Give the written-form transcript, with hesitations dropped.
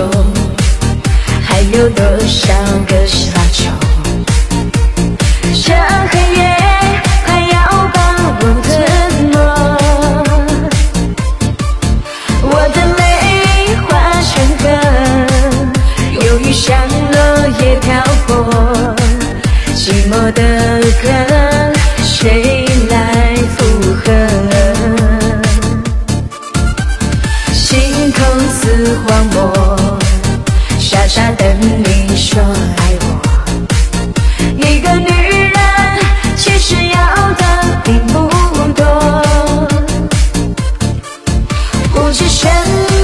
还有多少个沙丘？这黑夜快要把我吞没，我的泪化成河，忧郁像落叶飘过，寂寞的歌谁来附和？心痛似荒漠，傻傻等你说爱我。一个女人其实要的并不多，不知深。